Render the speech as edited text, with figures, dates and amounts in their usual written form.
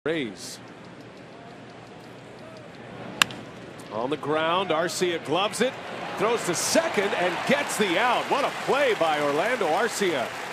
Rays. On the ground, Arcia gloves it, throws to second and gets the out. What a play by Orlando Arcia.